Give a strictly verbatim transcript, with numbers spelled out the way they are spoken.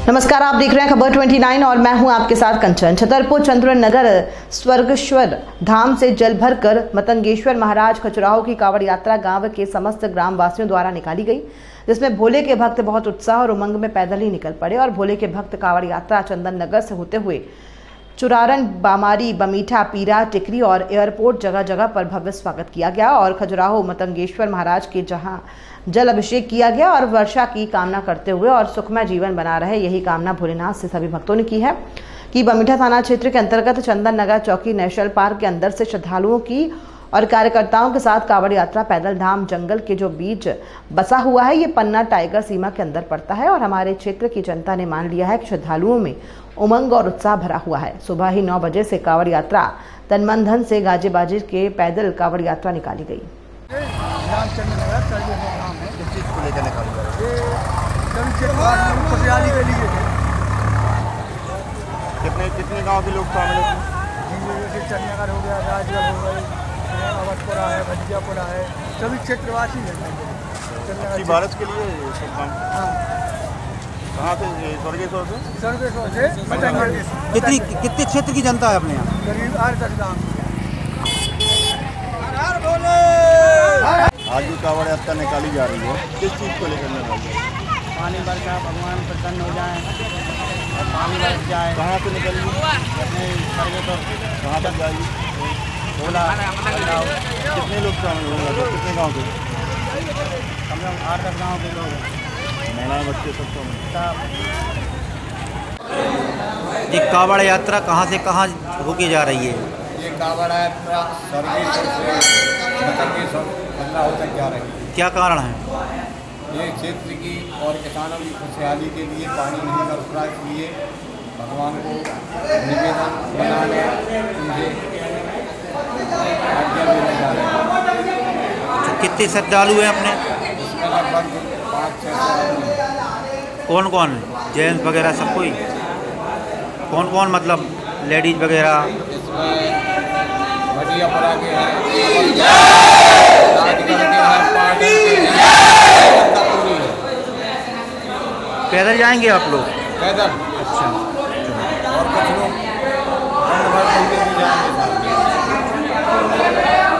नमस्कार, आप देख रहे हैं खबर उनतीस और मैं हूं आपके साथ कंचन। छतरपुर चंद्र नगर स्वर्गेश्वर धाम से जल भरकर मतंगेश्वर महाराज खजुराहो की कावड़ यात्रा गांव के समस्त ग्राम वासियों द्वारा निकाली गई, जिसमें भोले के भक्त बहुत उत्साह और उमंग में पैदल ही निकल पड़े और भोले के भक्त कावड़ यात्रा चंदन नगर से होते हुए चुरारन, बामारी, बमीठा, पीरा, टिकरी और एयरपोर्ट जगह जगह पर भव्य स्वागत किया गया और खजुराहो मतंगेश्वर महाराज के जहां जल अभिषेक किया गया और वर्षा की कामना करते हुए और सुखमय जीवन बना रहे, यही कामना भोलेनाथ से सभी भक्तों ने की है कि बमीठा थाना क्षेत्र के अंतर्गत चंदन नगर चौकी नेशनल पार्क के अंदर से श्रद्धालुओं की और कार्यकर्ताओं के साथ कावड़ यात्रा पैदल धाम जंगल के जो बीच बसा हुआ है, ये पन्ना टाइगर सीमा के अंदर पड़ता है और हमारे क्षेत्र की जनता ने मान लिया है कि श्रद्धालुओं में उमंग और उत्साह भरा हुआ है। सुबह ही नौ बजे से कावड़ यात्रा तन मन धन से गाजे बाजे के पैदल कावड़ यात्रा निकाली गई। कितने कितने गांव के लोग शामिल हैं? चंदनगर हो गया, राजगढ़ हो गई, अवधपुरा है, भजियापुरा है, सभी क्षेत्रवासी हैं। भारत के लिए सब काम। कहाँ से? स्वर्गेश्वर से। स्वर्गेश्वर से। कितनी कितने क्षेत्र की जनता है अपने यहाँ? करीब आठ दस गाँव। आज भी कावड़ यात्रा निकाली जा रही है, किस चीज़ को लेकर निकाली है? पानी बरसा, भगवान प्रसन्न हो जाए और पानी बरस जाए। कहाँ से निकली? अपने स्वर्गेश्वर। कहाँ तक जाएगी? बोला कितने लोग शामिल होंगे? कितने गाँव के? कम से कम आठ दस गाँव के लोग हैं। महिलाएं, बच्चे सब शामिल। ये कावड़ यात्रा कहाँ से कहाँ होके जा रही है? ये कावड़ यात्रा स्वर्गेश्वर से मतंगेश्वर खजुराहो तक जा रही है। क्या कारण है? ये क्षेत्र की और किसानों की खुशहाली के लिए, पानी नहीं बरस रहा, इसलिए भगवान को निवेदन बनाने उनसे आज्ञा देने जा रहे हैं। तो कितने श्रद्धालु हैं अपने? इसमें लगभग पाँच छः सौ। कौन कौन? जेंट्स वगैरह सब कोई? कौन कौन मतलब लेडीज वगैरह? इसमें भजियापुरा के हैं, राजगढ़ के हैं, पाटन के हैं, पूरी है। पैदल जाएंगे आप लोग? पैदल। अच्छा। और कुछ लोग भी जाएंगे।